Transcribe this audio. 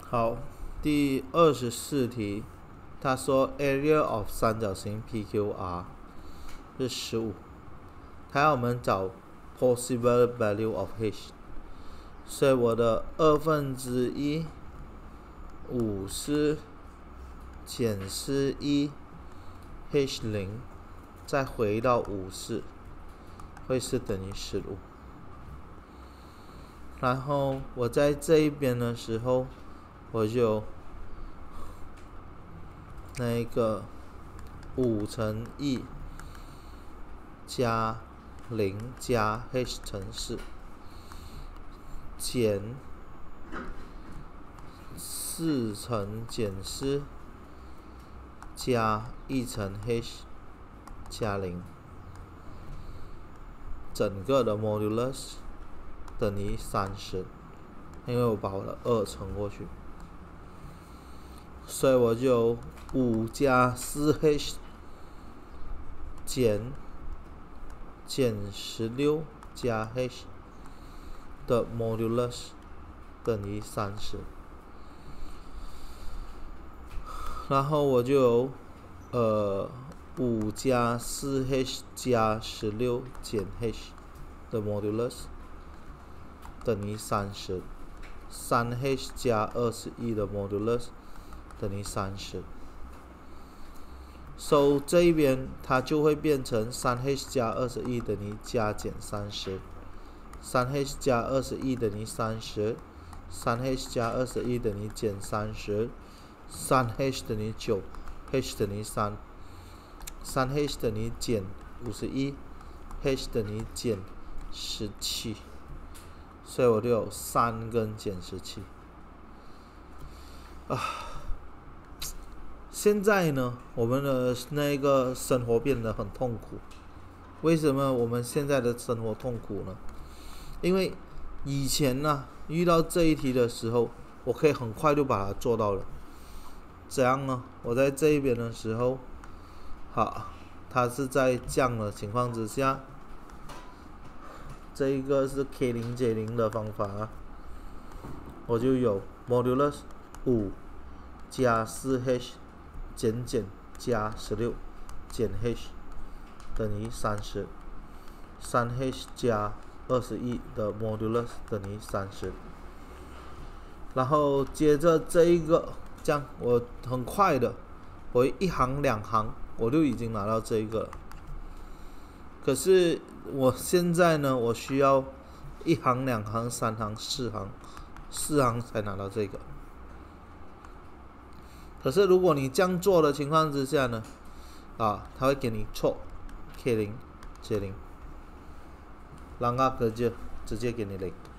好，第24题，他说 area of 三角形 PQR 是15，他要我们找 possible value of h， 所以我的1/2 50减1 h0 再回到50会是等于15。然后我在这一边的时候，我就那个5乘1加0加 h 乘4减4乘减4加1乘 h 加0，整个的 modulus 等于30，因为我把我的2乘过去，所以我就5加 4h 减16加 h 的 modulus 等于30，然后我就有5加 4h 加16减 h 的 modulus 等于30， 3h 加21的 modulus 等于30， so 这一边它就会变成 3h 加21等于加减30， 3h 加21等于30， 3h 加21等于减30， 3h 等于9， h 等于3， 3h 等于减51， h 等于减17，所以我就有3跟减17。现在呢，我们的那个生活变得很痛苦。为什么我们现在的生活痛苦呢？因为以前呢，遇到这一题的时候，我可以很快就把它做到了。怎样呢？我在这一边的时候，好，它是在降的情况之下。这一个是 K0 J0 的方法，我就有 modulus 5加 4h 减加16减 h 等于30， 3h 加21的 modulus 等于30，然后接着这一个，这样我很快的，我一行两行我就已经拿到这一个了。可是我现在呢，我需要1行2行3行4行4行才拿到这个。可是如果你这样做的情况之下呢，它会给你错 K0 J0， 然后直接给你0。